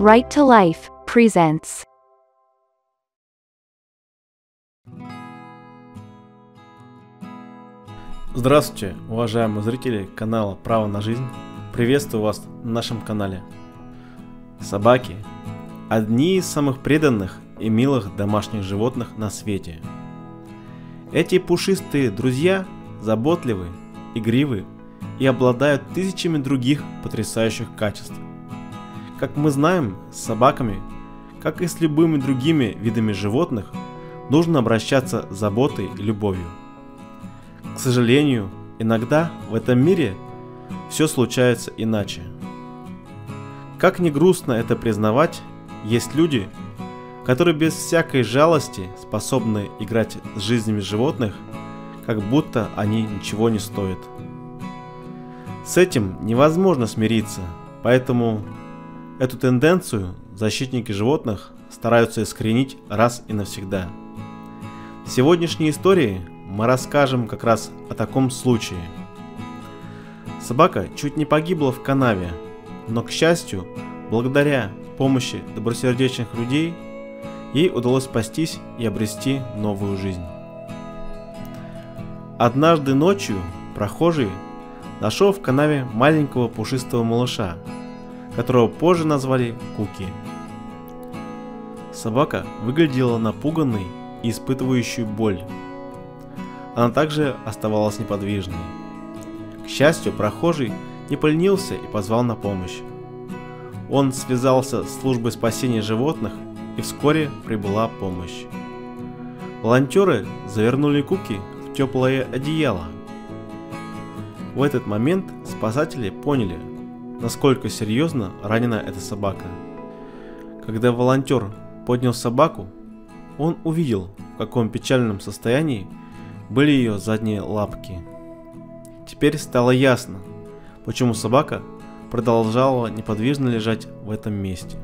Right to Life presents. Здравствуйте, уважаемые зрители канала Право на жизнь. Приветствую вас на нашем канале. Собаки – одни из самых преданных и милых домашних животных на свете. Эти пушистые друзья заботливы, игривы и обладают тысячами других потрясающих качеств. Как мы знаем, с собаками, как и с любыми другими видами животных, нужно обращаться с заботой и любовью. К сожалению, иногда в этом мире все случается иначе. Как ни грустно это признавать, есть люди, которые без всякой жалости способны играть с жизнями животных, как будто они ничего не стоят. С этим невозможно смириться, поэтому эту тенденцию защитники животных стараются искоренить раз и навсегда. В сегодняшней истории мы расскажем как раз о таком случае. Собака чуть не погибла в канаве, но, к счастью, благодаря помощи добросердечных людей, ей удалось спастись и обрести новую жизнь. Однажды ночью прохожий нашел в канаве маленького пушистого малыша, которого позже назвали Куки. Собака выглядела напуганной и испытывающей боль. Она также оставалась неподвижной. К счастью, прохожий не поленился и позвал на помощь. Он связался с службой спасения животных, и вскоре прибыла помощь. Волонтеры завернули Куки в теплое одеяло. В этот момент спасатели поняли, насколько серьезно ранена эта собака. Когда волонтер поднял собаку, он увидел, в каком печальном состоянии были ее задние лапки. Теперь стало ясно, почему собака продолжала неподвижно лежать в этом месте.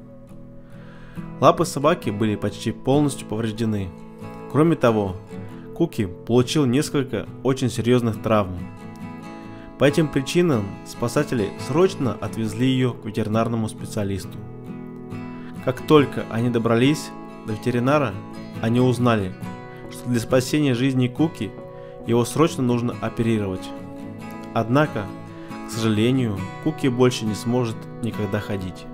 Лапы собаки были почти полностью повреждены. Кроме того, Куки получил несколько очень серьезных травм. По этим причинам спасатели срочно отвезли ее к ветеринарному специалисту. Как только они добрались до ветеринара, они узнали, что для спасения жизни Куки его срочно нужно оперировать. Однако, к сожалению, Куки больше не сможет никогда ходить.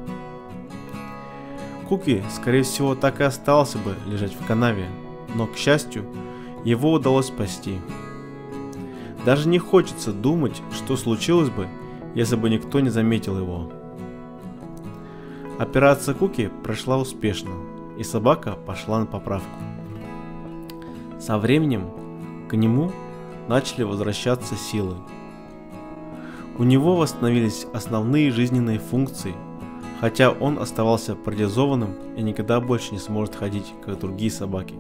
Куки, скорее всего, так и остался бы лежать в канаве, но, к счастью, его удалось спасти. Даже не хочется думать, что случилось бы, если бы никто не заметил его. Операция Куки прошла успешно, и собака пошла на поправку. Со временем к нему начали возвращаться силы. У него восстановились основные жизненные функции, хотя он оставался парализованным и никогда больше не сможет ходить, как другие собаки.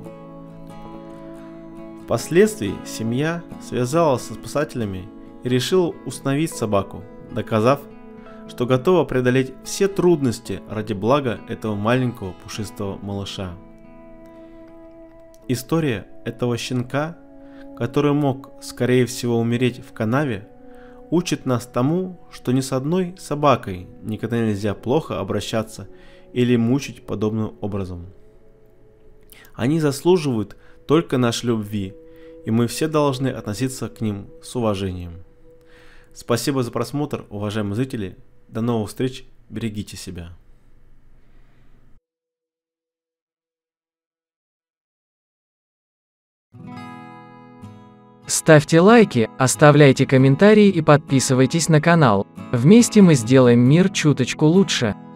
Впоследствии семья связалась со спасателями и решила усыновить собаку, доказав, что готова преодолеть все трудности ради блага этого маленького пушистого малыша. История этого щенка, который мог, скорее всего, умереть в канаве, учит нас тому, что ни с одной собакой никогда нельзя плохо обращаться или мучить подобным образом. Они заслуживают только нашей любви, и мы все должны относиться к ним с уважением. Спасибо за просмотр, уважаемые зрители. До новых встреч, берегите себя. Ставьте лайки, оставляйте комментарии и подписывайтесь на канал. Вместе мы сделаем мир чуточку лучше.